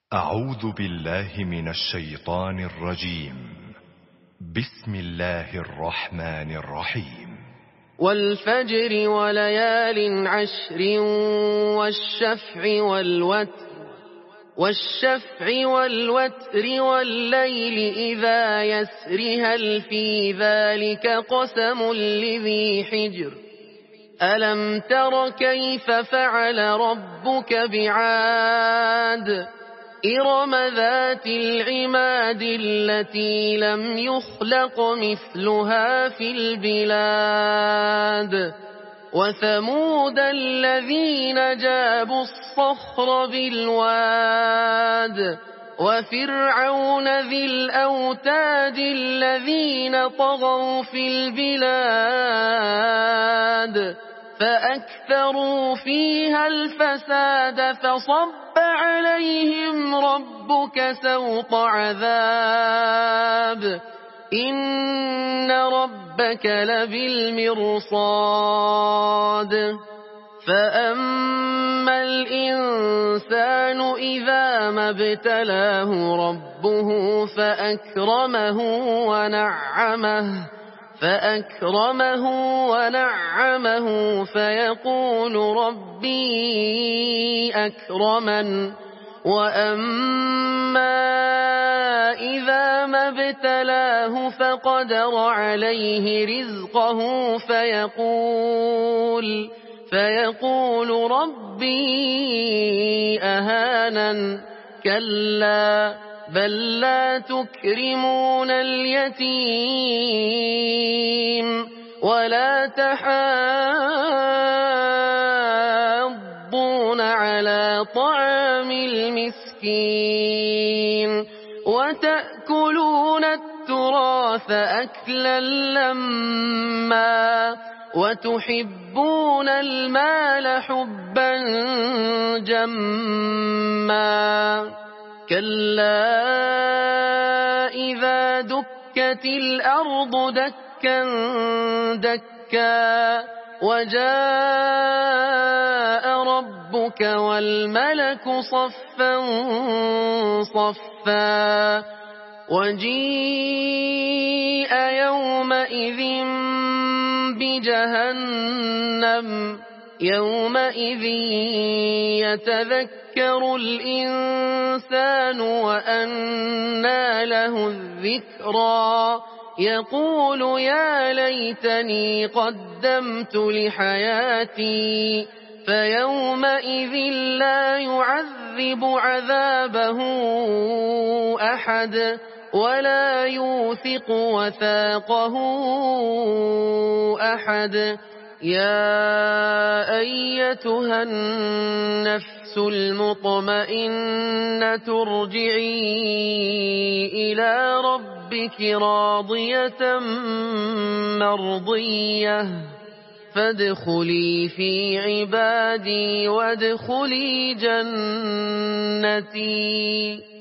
أعوذ بالله من الشيطان الرجيم. بسم الله الرحمن الرحيم. والفجر وليال عشر والشفع والوتر والليل إذا يسر هل في ذلك قسم لذي حجر ألم تر كيف فعل ربك بعاد إرم ذات العماد التي لم يخلق مثلها في البلاد وثمود الذين جابوا الصخر بالواد وفرعون ذي الأوتاد الذين طغوا في البلاد فأكثروا فيها الفساد فصب عليهم ربك سوط عذاب إن ربك لبالمرصاد فأما الإنسان إذا ما ابتلاه ربه فأكرمه ونعمه فيقول ربي أكرمن وأما إذا ما ابتلاه فقدر عليه رزقه فيقول ربي أهانن كلا بل لا تكرمون اليتيم ولا تحاضون على طعام المسكين وتأكلون التراث أكلا لما وتحبون المال حبا جما كلا إذا دكت الأرض دكا دكا وجاء ربك والملك صفا صفا وجيء يومئذ بجهنم يومئذ يتذكر الإنسان وأنى له الذكرى يقول يا ليتني قدمت لحياتي فيومئذ لا يعذب عذابه أحد ولا يوثق وثاقه أحد يا أيتها النفس المطمئنة ارجعي إلى ربك راضية مرضية فادخلي في عبادي وادخلي جنتي.